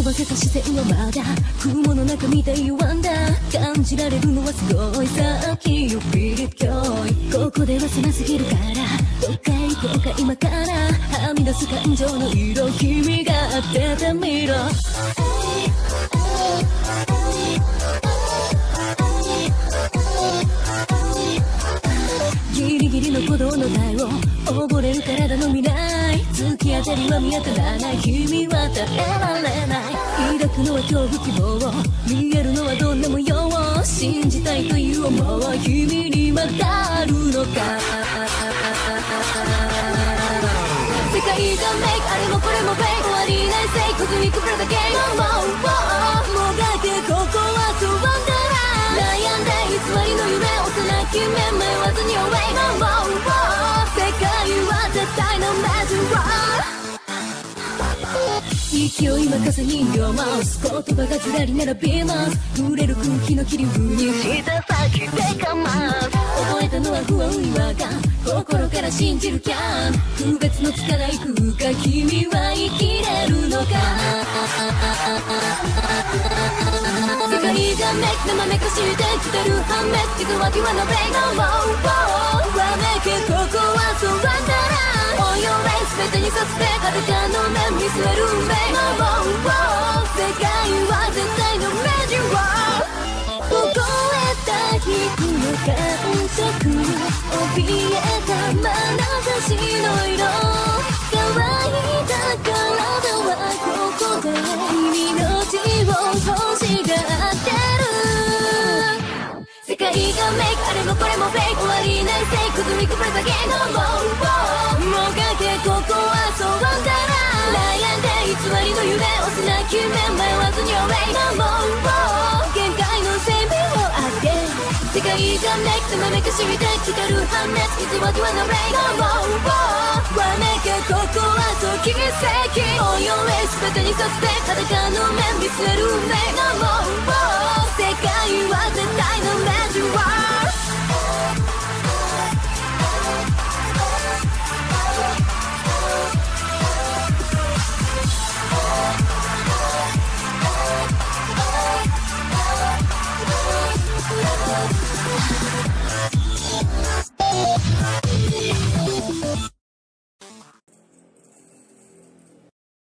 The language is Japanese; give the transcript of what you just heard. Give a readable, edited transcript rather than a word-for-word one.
ばせた視線はまだ雲の中みたいワンダー感じられるのはすごいさっきよフィールドここでは狭すぎるからどっか行こうか今からはみ出す感情の色君が当ててみろギリギリの鼓動の台を溺れる体の未来突き当たりは見当たらない君は耐えられない抱くのは恐怖希望見えるのはどんな模様を信じたいという思い君にまたあるのか世界がメイクあれもこれもフェイク終わりないせいこずにくくるだけのもがけここはそうワンダーライ悩んで偽りの夢幼き目迷わずに away no more 世界は絶対のマジワー勢い任せに読ます言葉がずらり並びます触れる空気の切り風に舌先でかます覚えたのは不安違和感心から信じるキャン区別のつかない空間君は生きれるのか世界がめく生めかしてきてる反面傷は際のベイのわめけここはそうワンダーラン On your way 全てにさせて裸の目見据える運命の世界は絶対のメジワー凍えた日の感触怯えた眼差しの色乾いた体はここで君の血を欲しがってる世界がメイクあれもこれもフェイク終わりないせいくずみくぶれた芸能もがけここはそうワンダーラン悩んで偽りの夢幼き目迷わずに away no more 限界の生命を当て世界がメイク生めかしてきてる反面偽りはのレイのわめけここはそう奇跡 On your way 全てにさせて裸の目見せる運命の